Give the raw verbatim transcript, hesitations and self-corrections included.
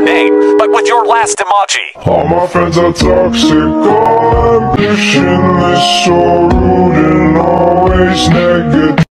name, but with your last emoji. All my friends are toxic, all ambitionless, so rude and always negative.